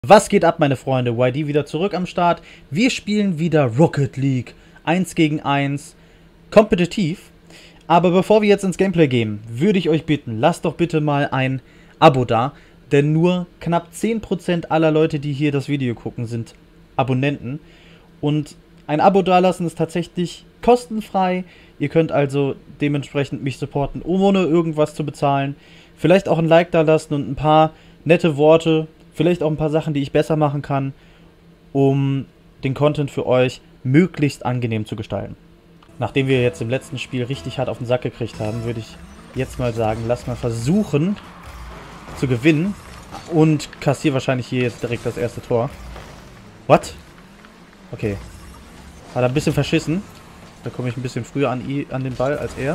Was geht ab, meine Freunde? YD wieder zurück am Start. Wir spielen wieder Rocket League. 1 gegen 1. Kompetitiv. Aber bevor wir jetzt ins Gameplay gehen, würde ich euch bitten, lasst doch bitte mal ein Abo da. Denn nur knapp 10% aller Leute, die hier das Video gucken, sind Abonnenten. Und ein Abo dalassen ist tatsächlich kostenfrei. Ihr könnt also dementsprechend mich supporten, ohne irgendwas zu bezahlen. Vielleicht auch ein Like dalassen und ein paar nette Worte. Vielleicht auch ein paar Sachen, die ich besser machen kann, um den Content für euch möglichst angenehm zu gestalten. Nachdem wir jetzt im letzten Spiel richtig hart auf den Sack gekriegt haben, würde ich jetzt mal sagen, lass mal versuchen zu gewinnen und kassiere wahrscheinlich hier jetzt direkt das erste Tor. What? Okay. Hat er ein bisschen verschissen. Da komme ich ein bisschen früher an den Ball als er.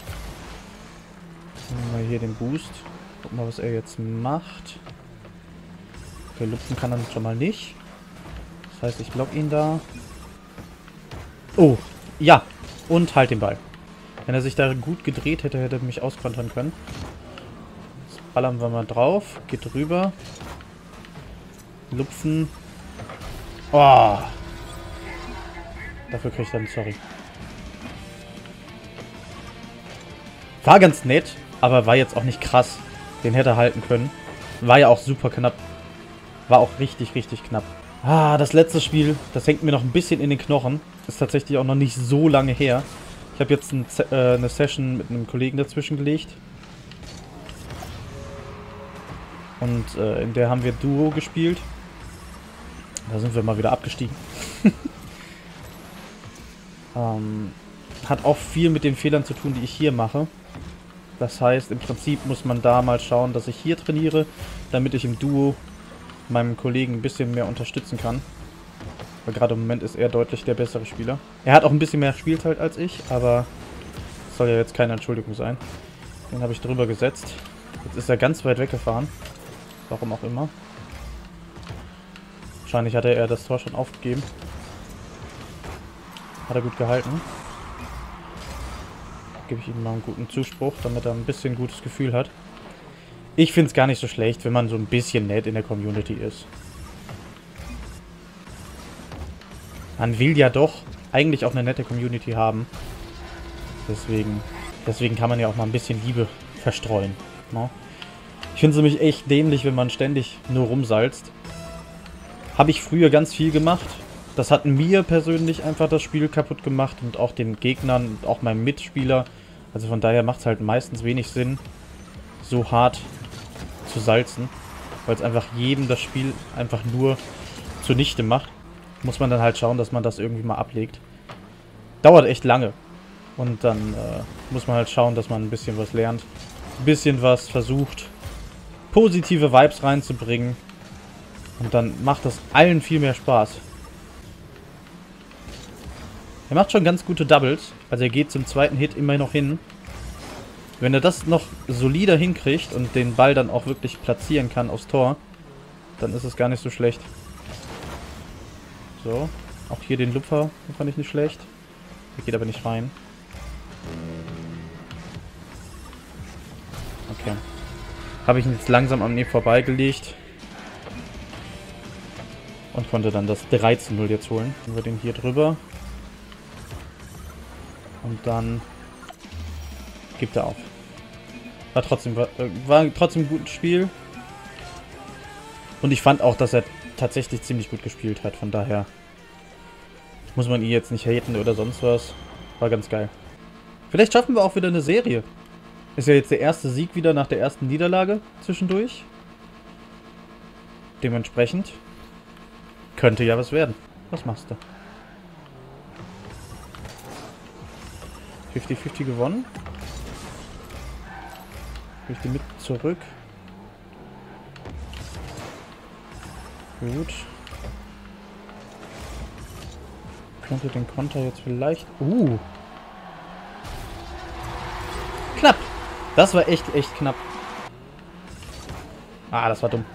Mal hier den Boost. Gucken mal, was er jetzt macht. Okay, lupfen kann er schon mal nicht. Das heißt, ich block ihn da. Oh, ja. Und halt den Ball. Wenn er sich da gut gedreht hätte, hätte er mich auskontern können. Jetzt ballern wir mal drauf. Geht rüber. Lupfen. Oh. Dafür kriege ich dann, sorry. War ganz nett, aber war jetzt auch nicht krass. Den hätte er halten können. War ja auch super knapp. War auch richtig, richtig knapp. Ah, das letzte Spiel, das hängt mir noch ein bisschen in den Knochen. Ist tatsächlich auch noch nicht so lange her. Ich habe jetzt eine Session mit einem Kollegen dazwischen gelegt. Und in der haben wir Duo gespielt. Da sind wir mal wieder abgestiegen. Hat auch viel mit den Fehlern zu tun, die ich hier mache. Das heißt, im Prinzip muss man da mal schauen, dass ich hier trainiere, damit ich im Duo meinem Kollegen ein bisschen mehr unterstützen kann. Weil gerade im Moment ist er deutlich der bessere Spieler. Er hat auch ein bisschen mehr Spielzeit als ich, aber das soll ja jetzt keine Entschuldigung sein. Den habe ich drüber gesetzt. Jetzt ist er ganz weit weggefahren. Warum auch immer. Wahrscheinlich hatte er das Tor schon aufgegeben. Hat er gut gehalten. Gebe ich ihm mal einen guten Zuspruch, damit er ein bisschen gutes Gefühl hat. Ich finde es gar nicht so schlecht, wenn man so ein bisschen nett in der Community ist. Man will ja doch eigentlich auch eine nette Community haben. Deswegen kann man ja auch mal ein bisschen Liebe verstreuen. Ne? Ich finde es nämlich echt dämlich, wenn man ständig nur rumsalzt. Habe ich früher ganz viel gemacht. Das hat mir persönlich einfach das Spiel kaputt gemacht und auch den Gegnern und auch meinem Mitspieler. Also von daher macht es halt meistens wenig Sinn, so hart zu salzen, weil es einfach jedem das Spiel einfach nur zunichte macht. Muss man dann halt schauen, dass man das irgendwie mal ablegt. Dauert echt lange. Und dann muss man halt schauen, dass man ein bisschen was lernt. Ein bisschen was versucht, positive Vibes reinzubringen. Und dann macht das allen viel mehr Spaß. Er macht schon ganz gute Doubles. Also er geht zum zweiten Hit immer noch hin. Wenn er das noch solider hinkriegt und den Ball dann auch wirklich platzieren kann aufs Tor, dann ist es gar nicht so schlecht. So, auch hier den Lupfer, den fand ich nicht schlecht. Der geht aber nicht rein. Okay. Habe ich ihn jetzt langsam an mir vorbeigelegt. Und konnte dann das 13-0 jetzt holen. Dann wir den hier drüber. Und dann gibt er auf. War trotzdem ein gutes Spiel. Und ich fand auch, dass er tatsächlich ziemlich gut gespielt hat. Von daher muss man ihn jetzt nicht haten oder sonst was. War ganz geil. Vielleicht schaffen wir auch wieder eine Serie. Ist ja jetzt der erste Sieg wieder nach der ersten Niederlage zwischendurch. Dementsprechend könnte ja was werden. Was machst du? 50-50 gewonnen. Krieg ich die mit zurück. Gut. Könnte den Konter jetzt vielleicht... Knapp. Das war echt knapp. Ah, das war dumm.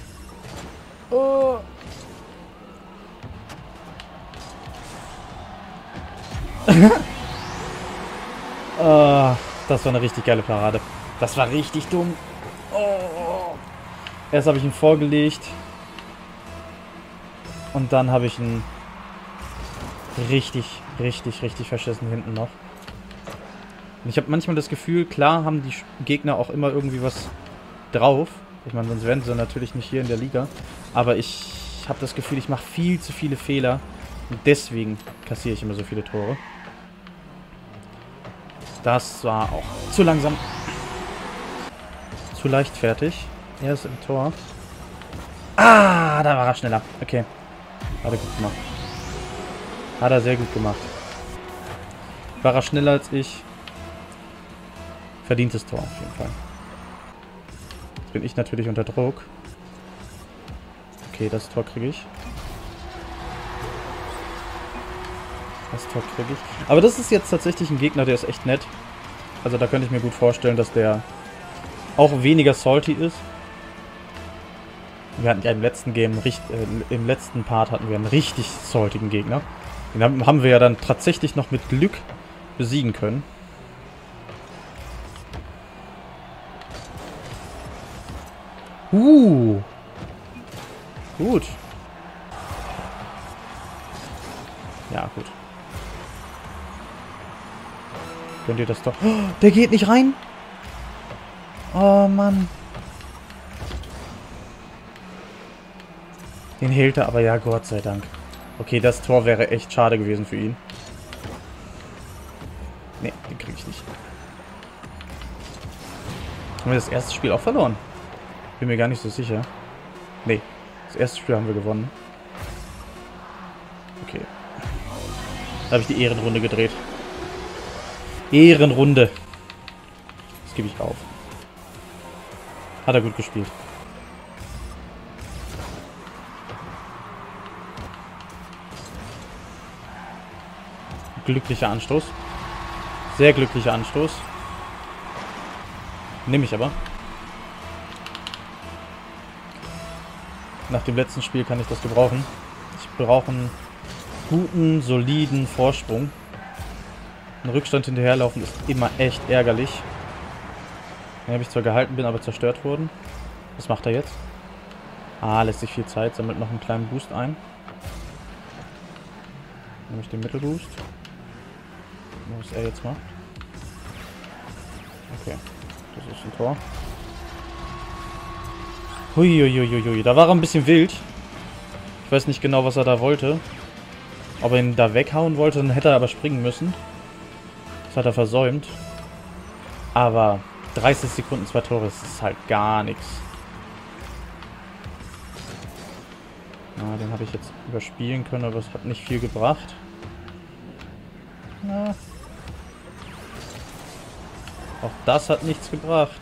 Oh. Das war eine richtig geile Parade. Das war richtig dumm. Oh. Erst habe ich ihn vorgelegt. Und dann habe ich einen richtig verschissen hinten noch. Und ich habe manchmal das Gefühl, klar haben die Gegner auch immer irgendwie was drauf. Ich meine, sonst wären sie natürlich nicht hier in der Liga. Aber ich habe das Gefühl, ich mache viel zu viele Fehler. Und deswegen kassiere ich immer so viele Tore. Das war auch zu langsam. Zu leichtfertig. Er ist im Tor. Ah, da war er schneller. Okay. Hat er gut gemacht. Hat er sehr gut gemacht. War er schneller als ich. Verdientes Tor auf jeden Fall. Jetzt bin ich natürlich unter Druck. Okay, das Tor kriege ich. Das Tor kriege ich. Aber das ist jetzt tatsächlich ein Gegner, der ist echt nett. Also da könnte ich mir gut vorstellen, dass der auch weniger salty ist. Wir hatten ja im letzten Game, im letzten Part hatten wir einen richtig saltigen Gegner. Den haben wir ja dann tatsächlich noch mit Glück besiegen können. Gut. Ja, gut. Könnt ihr das doch... Oh, der geht nicht rein! Oh, Mann. Den hält er aber, ja, Gott sei Dank. Okay, das Tor wäre echt schade gewesen für ihn. Ne, den kriege ich nicht. Haben wir das erste Spiel auch verloren? Bin mir gar nicht so sicher. Ne, das erste Spiel haben wir gewonnen. Okay. Da habe ich die Ehrenrunde gedreht. Ehrenrunde. Das gebe ich auf. Hat er gut gespielt. Glücklicher Anstoß. Sehr glücklicher Anstoß. Nehme ich aber. Nach dem letzten Spiel kann ich das gebrauchen. Ich brauche einen guten, soliden Vorsprung. Ein Rückstand hinterherlaufen ist immer echt ärgerlich. Den habe ich zwar gehalten, bin aber zerstört worden. Was macht er jetzt? Ah, lässt sich viel Zeit, sammelt noch einen kleinen Boost ein. Nehme ich den Mittelboost. Was er jetzt macht. Okay, das ist ein Tor. Huiuiuiui, da war er ein bisschen wild. Ich weiß nicht genau, was er da wollte. Ob er ihn da weghauen wollte, dann hätte er aber springen müssen. Das hat er versäumt. Aber 30 Sekunden, 2 Tore, das ist halt gar nichts. Den habe ich jetzt überspielen können, aber es hat nicht viel gebracht. Ja. Auch das hat nichts gebracht.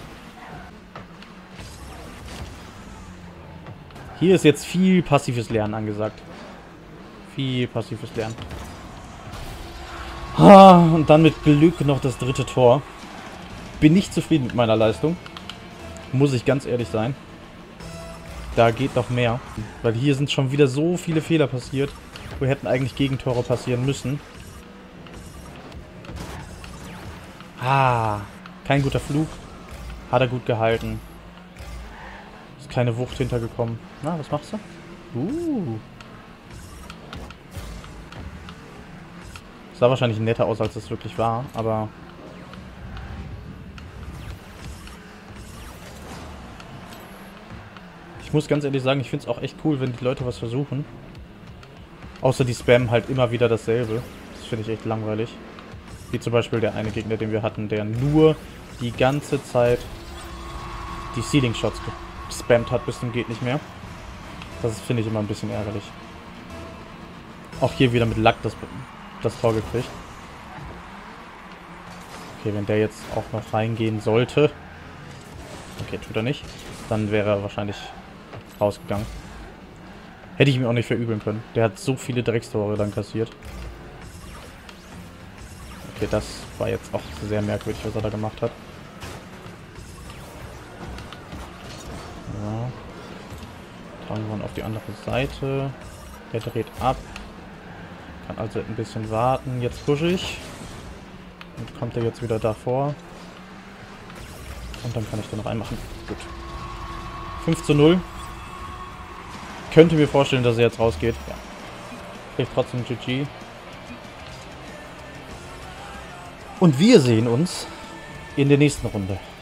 Hier ist jetzt viel passives Lernen angesagt. Viel passives Lernen. Und dann mit Glück noch das dritte Tor. Bin nicht zufrieden mit meiner Leistung. Muss ich ganz ehrlich sein. Da geht noch mehr. Weil hier sind schon wieder so viele Fehler passiert. Wo hätten eigentlich Gegentore passieren müssen. Kein guter Flug. Hat er gut gehalten. Ist keine Wucht hintergekommen. Na, was machst du? Sah wahrscheinlich netter aus, als es wirklich war, aber... Ich muss ganz ehrlich sagen, ich finde es auch echt cool, wenn die Leute was versuchen. Außer die spammen halt immer wieder dasselbe. Das finde ich echt langweilig. Wie zum Beispiel der eine Gegner, den wir hatten, der nur die ganze Zeit die Ceiling Shots gespammt hat, bis zum geht nicht mehr. Das finde ich immer ein bisschen ärgerlich. Auch hier wieder mit Lack das Tor gekriegt. Okay, wenn der jetzt auch noch reingehen sollte. Okay, tut er nicht. Dann wäre er wahrscheinlich rausgegangen. Hätte ich mir auch nicht verübeln können. Der hat so viele Dreckstore dann kassiert. Okay, das war jetzt auch sehr merkwürdig, was er da gemacht hat. Ja. Tragen wir ihn auf die andere Seite. Der dreht ab. Kann also ein bisschen warten. Jetzt pushe ich. Und kommt er jetzt wieder davor. Und dann kann ich den reinmachen. Gut. 5:0. könnte mir vorstellen, dass er jetzt rausgeht. Ja. Kriegt trotzdem GG. Und wir sehen uns in der nächsten Runde.